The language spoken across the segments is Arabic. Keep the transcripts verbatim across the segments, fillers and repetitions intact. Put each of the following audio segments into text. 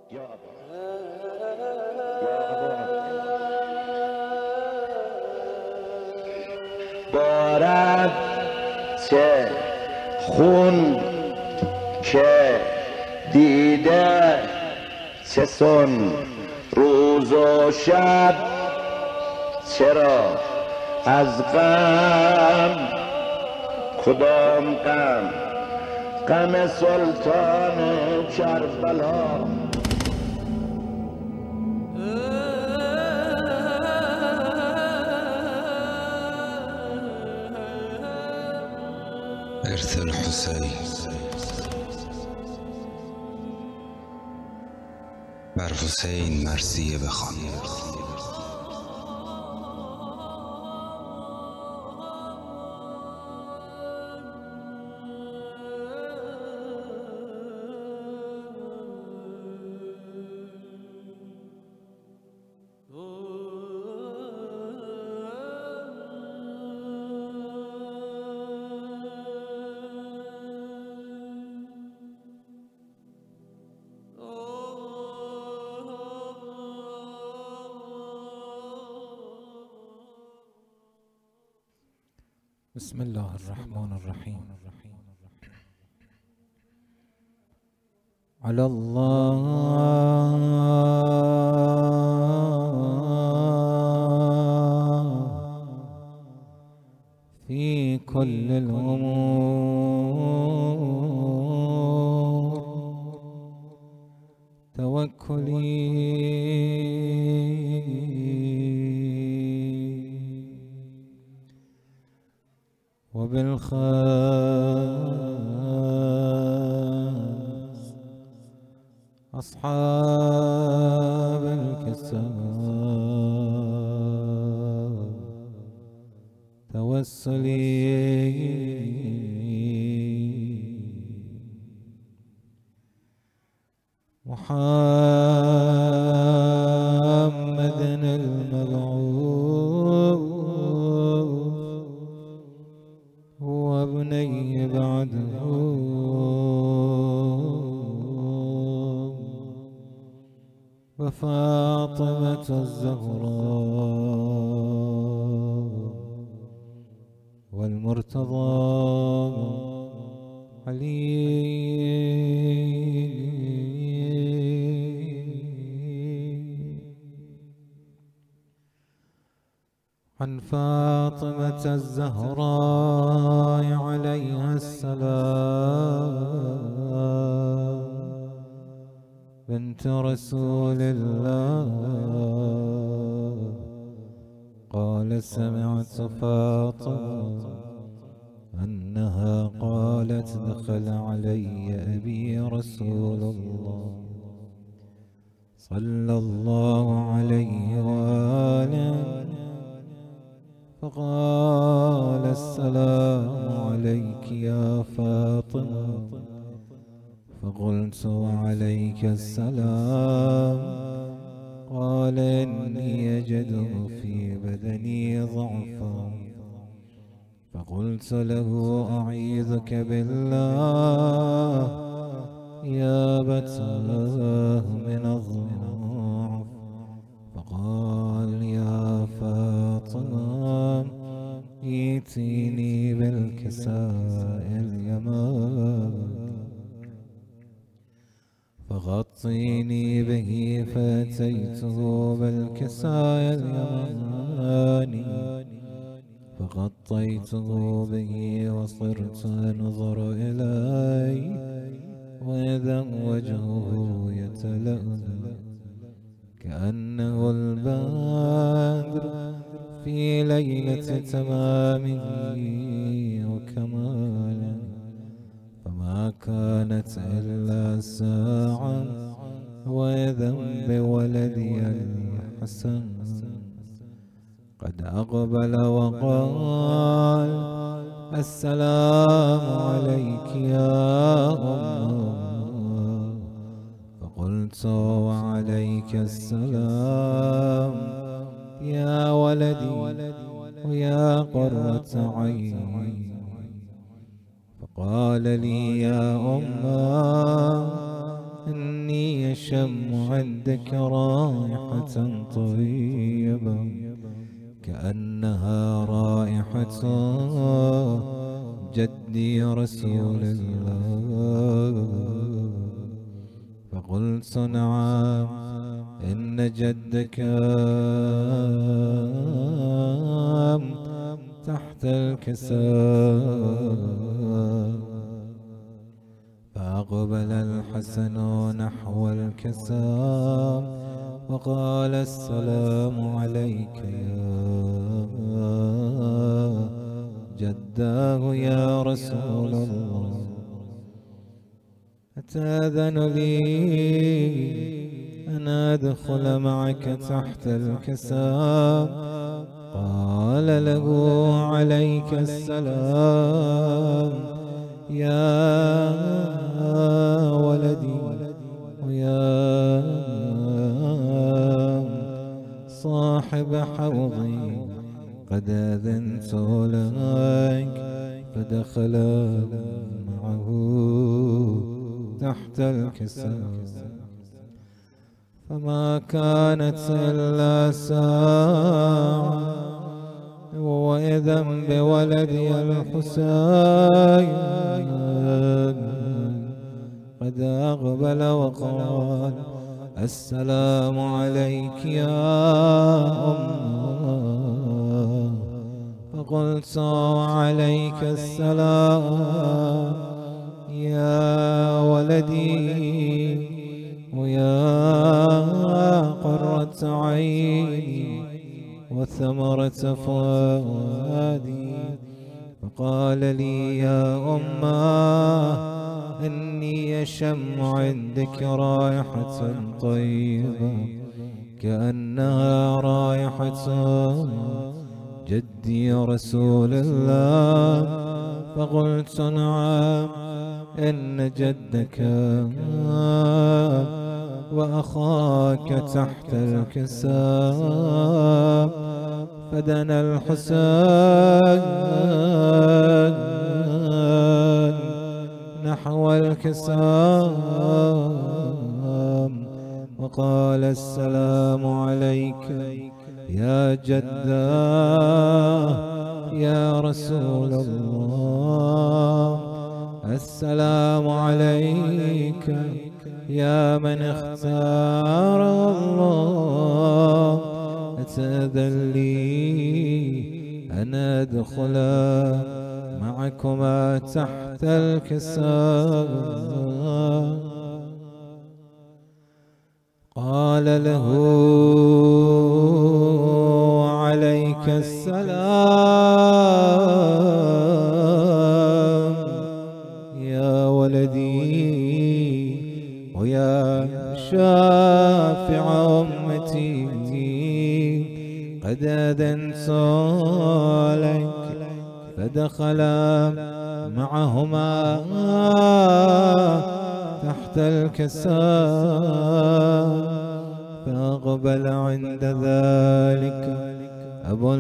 یا ابا یا ابا بارد چه خون که دیده چه سن روز و شب چرا از غم کدام غم غم سلطان کربلا ارث الحسین بر حسین مرثیه بخوان. بسم الله الرحمن الرحيم. على الله في كل الأمور توكلي وبالخاص أصحاب الكساد توسلي محمد المبعوث وابني بعده وفاطمة الزهراء والمرتضى علي عن فاطمة الزهراء عليها السلام بنت رسول الله قال سمعت فاطمة أنها قالت دخل علي أبي رسول الله صلى الله عليه وآله فقال السلام عليك يا فاطمة فقلت وعليك السلام قال إني أجد في بدني ضعفا فقلت له أعيذك بالله يا بتاه من الضعف فقال يا فاطمة ائتيني بالكساء اليمان فغطيني به فأتيته بالكساء اليماني فغطيته به وصرت أنظر إليه وإذا وجهه يتلألأ كأنه البدر في ليلة تمامه وكماله فما كانت إلا ساعة وإذا بولدي الحسن قد أقبل وقال السلام عليك يا أمه فقلت وعليك السلام يا ولدي ويا قرة عيني فقال لي يا أمه إني أشم عندك رائحة طيبة كأنها رائحة جدي رسول الله. فقلت نعم إن جدك تحت الكساء. فأقبل الحسن نحو الكساء وقال السلام عليك يا جداه يا رسول الله، أتأذن لي أن أدخل معك تحت الكساء؟ قال له عليك السلام يا ولدي ويا صاحب حوضي، قد أذنت لك. فدخل معه تحت الكساء، فما كانت إلا ساعة وإذا بولدي الحسين قد أقبل وقال السلام عليك يا أمه. فقلت عليك السلام يا ولدي ويا قرة عيني وثمرة فؤادي. فقال لي يا أمه إني أشم عندك رائحة طيبة كأنها رائحة جدي رسول الله. فقلت نعم إن جدك وأخاك تحت الكساء. فدنا الحسين نحو الكساء وقال السلام عليك يا جداه يا رسول الله، السلام عليك يا من اختار الله. أتأذن لي أن أدخل معكما تحت الكساء؟ قال له عليك السلام يا ولدي ويا شافع أمتي، قد أذنت لك. فدخل معهما تحت الكساء. فأقبل عند ذلك أبو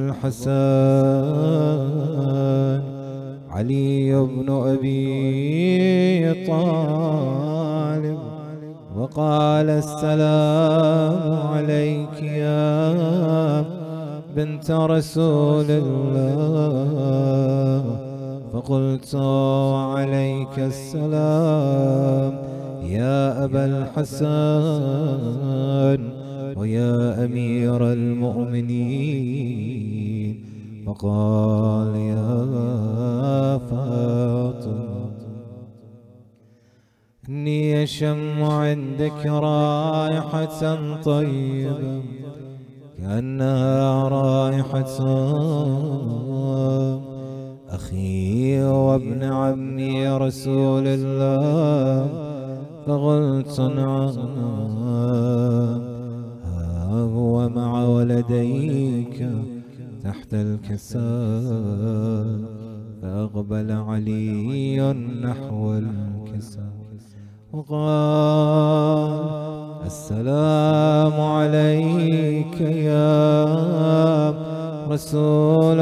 الحسن علي بن أبي طالب وقال السلام عليك يا بنت رسول الله. فقلت عليك السلام يا أبا الحسن ويا أمير المؤمنين. فقال يا فاطمة إني أشم عندك رائحة طيبة كأنها رائحة أخي وابن عمي رسول الله. فقلت نعم ها هو مع ولديك تحت الكساء. فأقبل علي نحو الكساء وقال السلام عليك يا رسول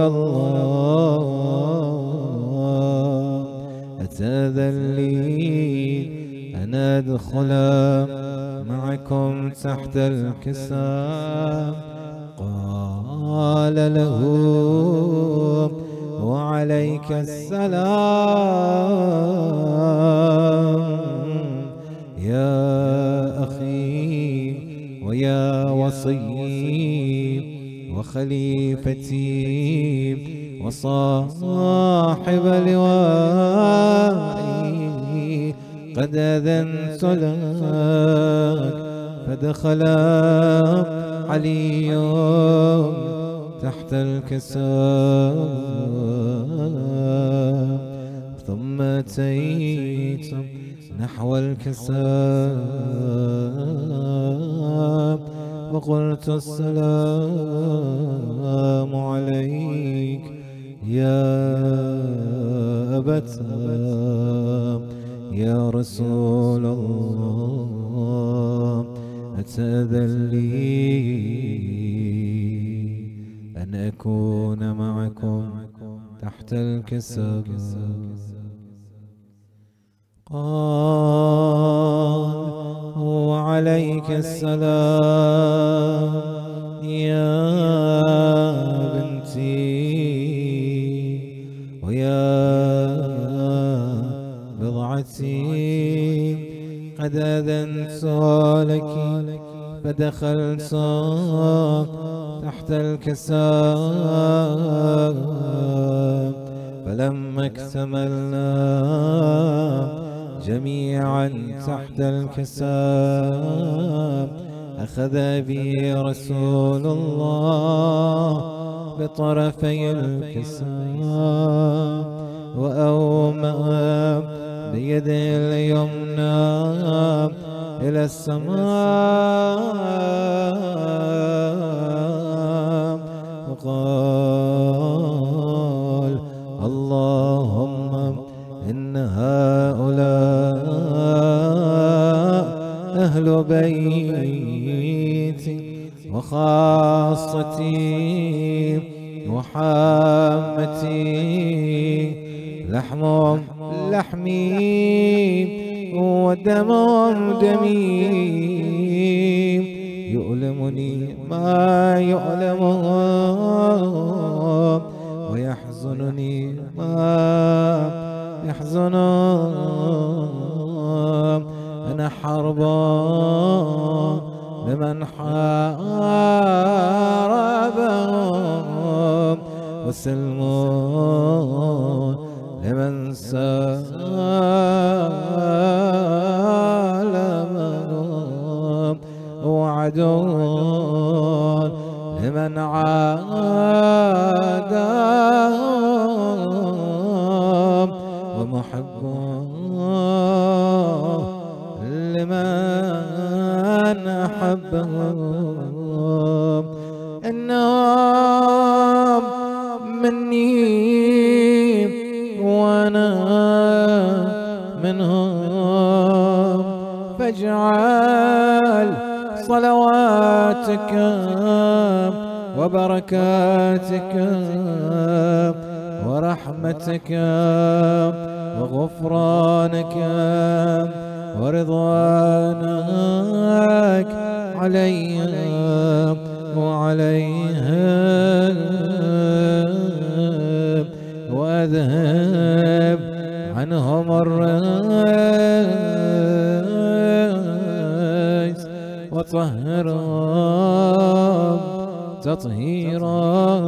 الله، أتأذن لي أن أدخل أدخل معكم تحت الكساء. قال له وعليك السلام يا أخي ويا وصي وخليفتي وصاحب لوائي، قد أذنت لك. فدخل علي تحت الكساء، ثم أتيت نحو الكساء وقلت السلام عليك يا أبتاه يا رسول الله، أتأذن لي أن أكون معكم تحت الكساء؟ قال وعليك السلام يا بنتي ويا بضعتي، قد أذنت لك. فدخلت تحت الكساء، فلما اكتملنا جميعا تحت الكساء أخذ بي رسول الله بطرفي الكساء وأومأ بيده اليمنى إلى السماء وقال اللهم إن هؤلاء أهل بيتي وخاصتي وحامتي، لحمهم لحمي ودمهم دمي، يؤلمني ما يؤلمهم ويحزنني ما يحزنهم. أنا حربا لمن حاربهم وسلم لمن سالمهم، وعدو لمن عاداهم، ومحب لمن أحبهم. إنهم مني وأنا منهم، فاجعل صلواتك وبركاتك ورحمتك وغفرانك ورضوانك علي وعليهم، وأذهب عنهم الرجس وطهرهم تطهيرا.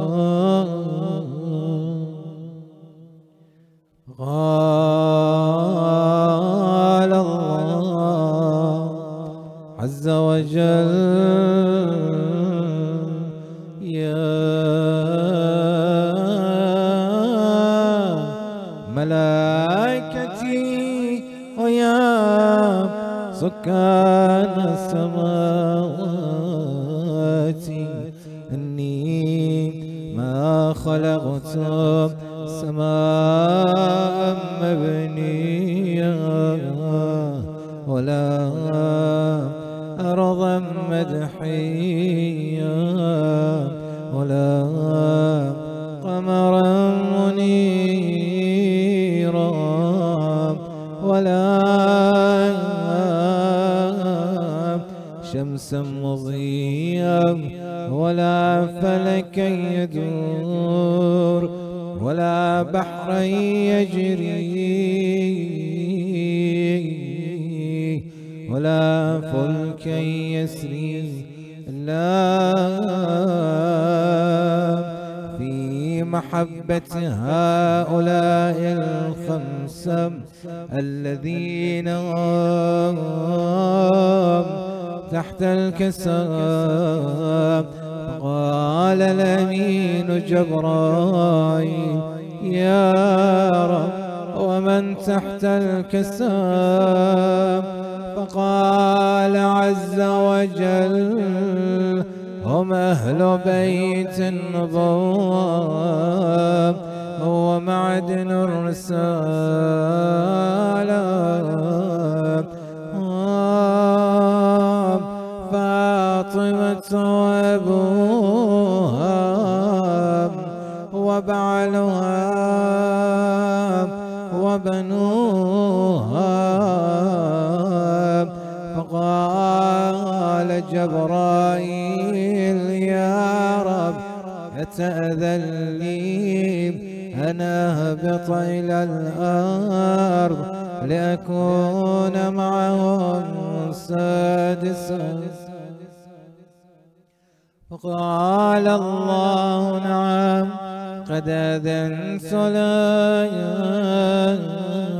قال الله عز وجل يا ملائكتي ويا سكان السماوات إني ما خلقت سماء مبنية ولا أرضا مدحية ولا قمرا منيرا ولا شمسا مضيئا ولا فلكا يدور ولا بحرا يجري ولا فلكا يسري إلا في محبة هؤلاء الخمسة الذين هم تحت الكسام. قال الأمين جبرائيل يا رب ومن تحت الكسام؟ فقال عز وجل هم أهل بيت النبوة ومعدن الرسالة. فاطمة وأبوها وبعلها وبنوها. فقال جبرائيل يا رب أتأذن لي أن أهبط إلى الأرض لأكون معهم سادسا؟ فقال الله نعم قد أذنت لك.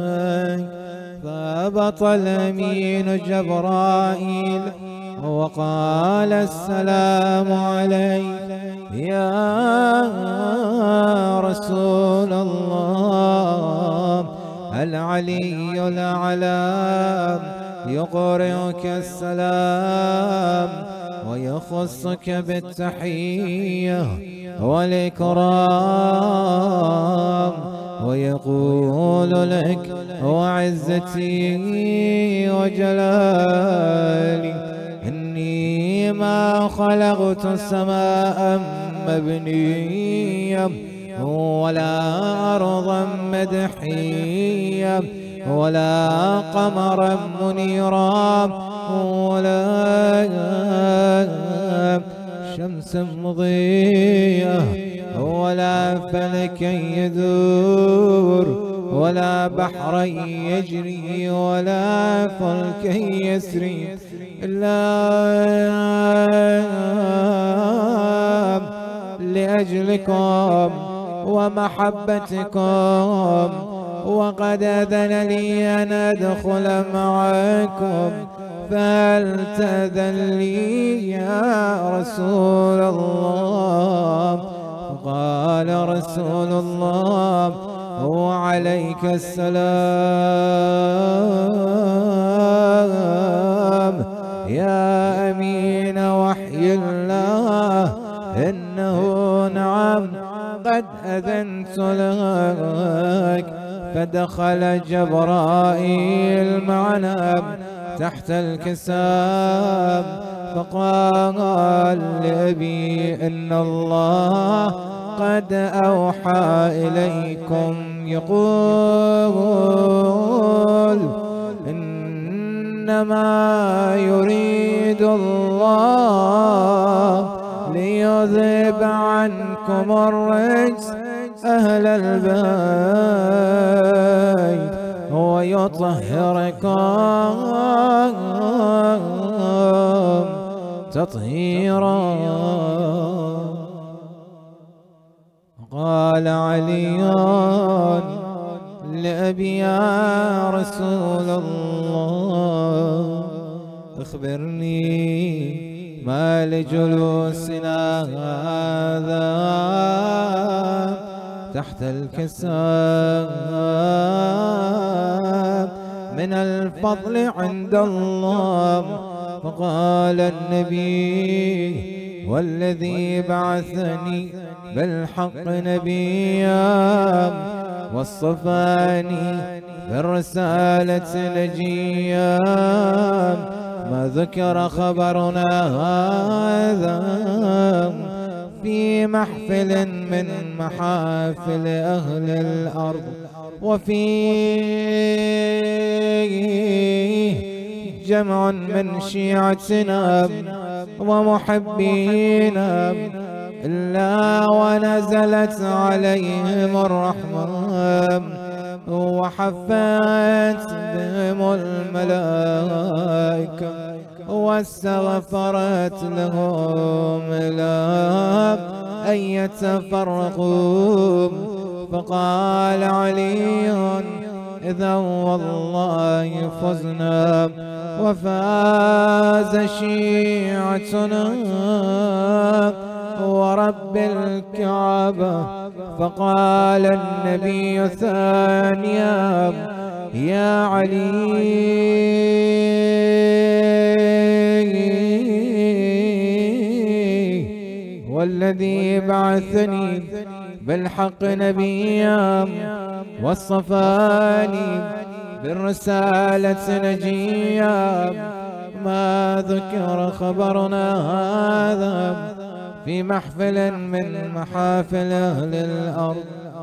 فهبط الأمين جبرائيل وقال السلام عليك يا رسول الله. العلي الأعلى يقرئك السلام ويخصك بالتحية والإكرام ويقول لك وعزتي وجلالي إني ما خلقت سماء مبنية ولا أرضا مدحية ولا قمرا منيرا ولا شمسا مضيئة ولا فلكا يدور ولا بحرا يجري ولا فلكا يسري إلا لأجلكم ومحبتكم. وقد أذن لي أن أدخل معكم فلتأذن لي يا رسول الله. قال رسول الله وعليك السلام يا أمين وحي الله إنه نعم قد أذنت لك. فدخل جبرائيل معنا تحت الكسام فقال لأبي إن الله قد أوحى إليكم يقول إنما يريد الله ليذهب عنكم الرجس أهل البيت ويطهركم تطهيرا. قال علي لأبي يا رسول الله أخبرني ما لجلوسنا هذا تحت الكسام من الفضل عند الله. فقال النبي والذي بعثني بالحق نبيا واصطفاني بالرسالة نجيا ما ذكر خبرنا هذا في محفل من محافل أهل الأرض وفي جمع من شيعتنا ومحبينا إلا ونزلت عليهم الرحمة وحفت بهم الملائكة واستغفرت لهم إلى أن يتفرقوا. فقال علي إذا والله فزنا وفاز شيعتنا ورب الكعبة. فقال النبي ثانيا يا علي والذي بعثني بالحق نبيا واصطفاني بالرسالة نجيا ما ذكر خبرنا هذا في محفل من محافل أهل الأرض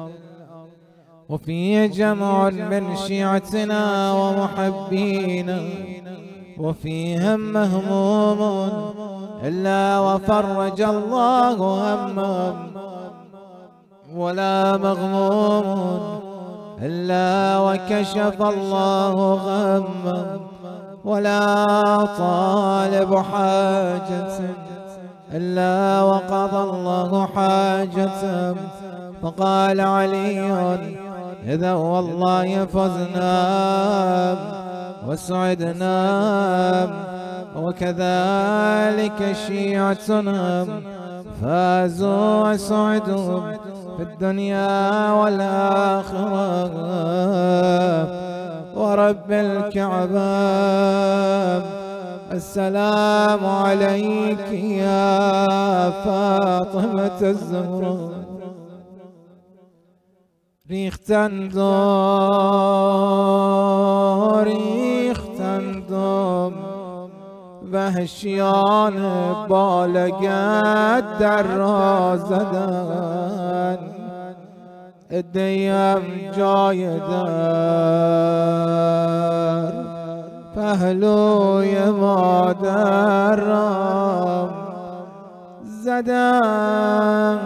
وفيه جمع من شيعتنا ومحبينا وفيهم مهموم إلا وفرج الله همهم ولا مغموم إلا وكشف الله غمهم ولا طالب حاجة إلا وقضى الله حاجته. فقال علي إذا والله فزنا وسعدنا وكذلك شيعتنا فازوا وسعدوا في الدنيا والآخرة ورب الكعبة. السلام عليك يا فاطمة الزهراء ریختند و ریختند وحشیان بالگرد در را زدن عده‌ام جای در پهلوی مادر را زدن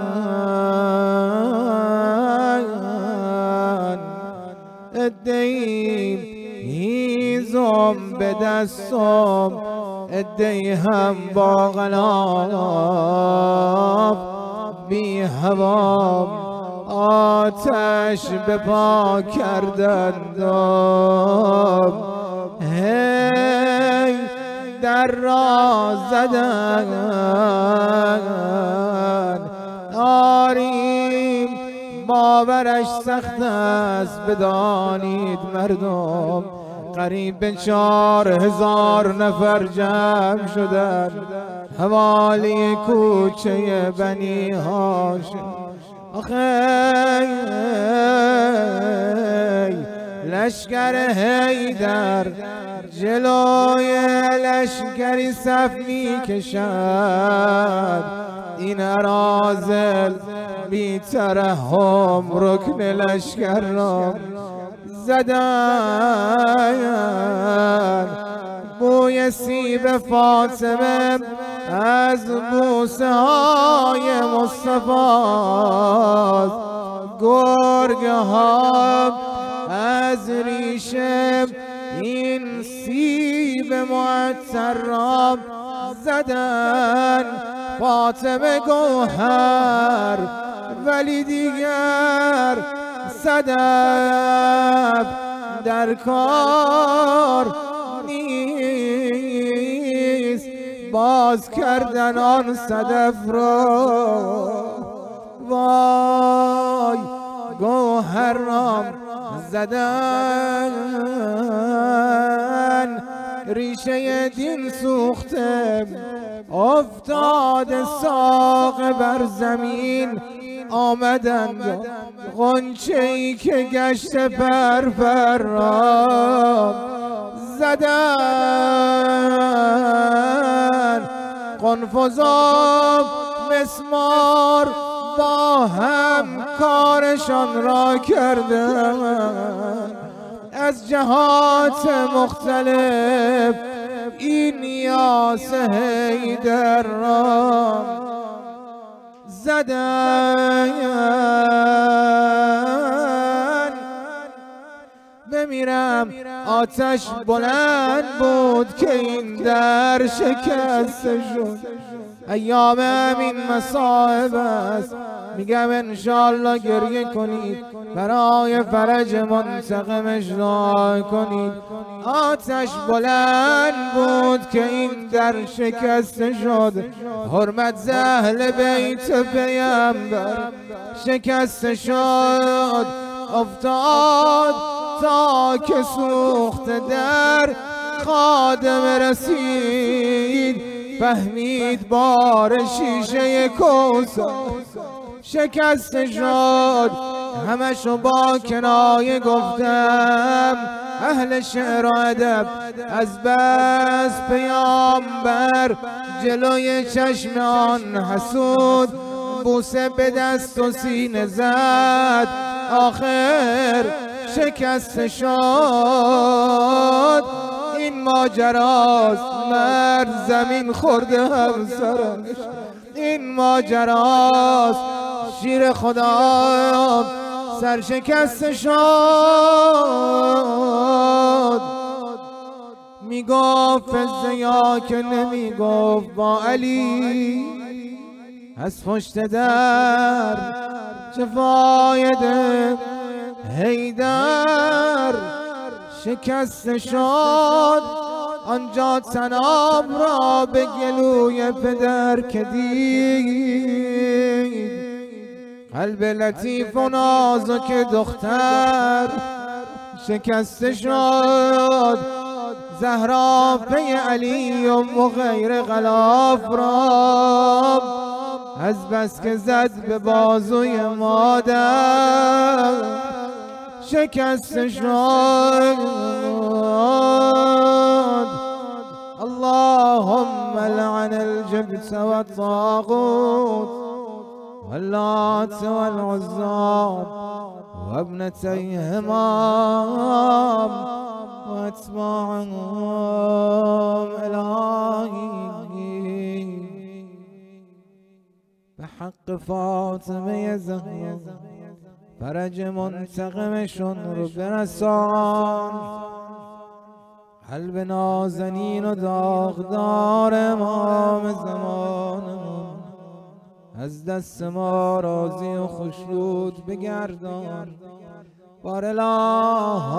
عده‌ای هیزم به دستم عده‌ای هم با غلاف بی هوام آتش به پا کردندم هی در را زدن آریم باورش سخت است بدانید مردم قریب چهار هزار نفر جمع شدند حوالی کوچه بنی هاشم. آخه لشکر حیدر جلوی لشکری صف می کشد این اراذل بی ترحم رکن لشکر را زدن. بوی سیب فاطمه از بوسه های مصطفی گرگ ها از ریشه این سیب معطر را زدن. فاطمه گوهر ولی دیگر صدف در کار نیست باز کردن آن صدف را. وای گوهر را زدن ریشه دین سوخته افتاد ساق بر زمین آمدند غنچه‌ای که گشت پرپر را زدن. قنفذاب مسمار با هم کارشان را کردن از جهات مختلف راس حیدر را زدن، بمیرم آتش بلند بود که این در شکسته شد. ایام این مصائب است، میگم انشالله گریه کنید، برای فرج منتقمش دعا کنید. آتش بلند بود که این در شکسته شد، حرمت ز اهل بیت پیامبر شکسته شد. افتاد تا که سوخت در خادم رسید، فهمید بار شیشه کوثر شکسته شد. همشو با کنایه گفتم، اهل شعر و ادب از بس پیامبر جلوی چشم آن حسود بوسه به دست و سینه زد، آخر شکسته شد. این ماجراست، مرد زمین خورده همسرش، این ماجراست، شیر خدا سرشکسته شد. میگفت فزیا که نمیگفت با علی، از پشت در چه فایده، حیدر شکسته شد. آنجا طناب را به گلوی پدر که دید، قلب لطیف و نازک دختر شکسته شد. زهرا پی علی و غیر غلاف را از بس که زد به بازوی مادر شکسته شد. اللهم لعن الجبت والطاغوت واللات والعزى وابنتيهما واتباعهم الهی به حق فاطمه زهرا فرج منتقمشون رو برسان. قلب نازنین و داغدار امام زمانمون از دست ما راضی و خوشنود بگردان. بار الله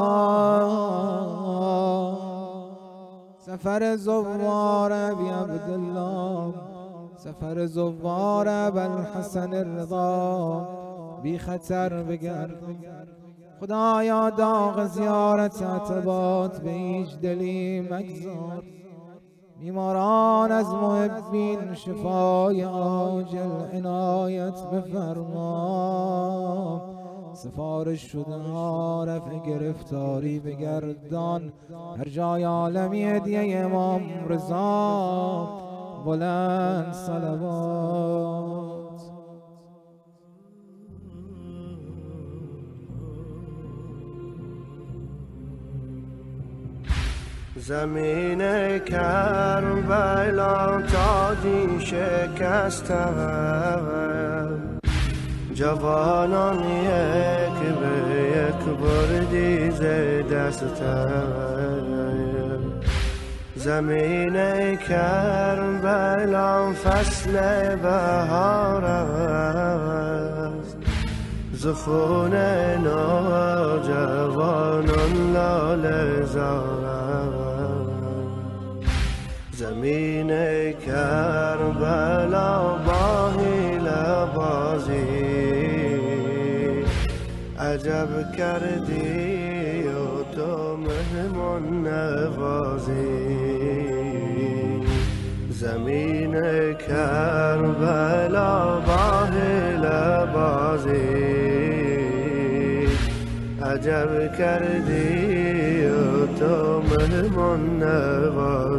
سفر زوار ابی عبدالله، سفر زوار ابوالحسن الرضا بی خطر بگردان. خدایا داغ زیارت عتبات به هیچ دلی مگذار. بیماران از محبین شفای عاجل عنایت بفرما. سفارش شده ها رفع گرفتاری بگردان. هر جای عالمی هدیه امام رضا بلند صلوات. زمین کربلا تاجی شکسته، جوانان یک به یک بردی ز دسته. زمین کربلا فصل بهار است، زخون نوجوانان لاله زار. زمین کربلا با حیله بازی عجب کردی و تو مهمان نوازی. زمین کربلا با حیله بازی عجب کردی و تو مهمان نوازی.